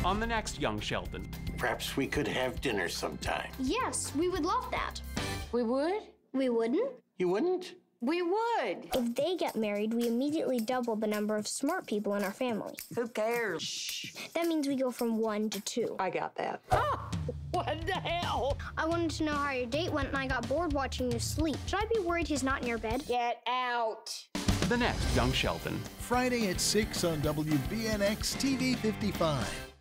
on the next Young Sheldon. Perhaps we could have dinner sometime. Yes, we would love that. We would? We wouldn't? You wouldn't? We would. If they get married, we immediately double the number of smart people in our family. Who cares? Shh. That means we go from 1 to 2. I got that. Oh, what the hell? I wanted to know how your date went and I got bored watching you sleep. Should I be worried he's not in your bed? Get out. The next Young Sheldon. Friday at 6 on WBNX-TV 55.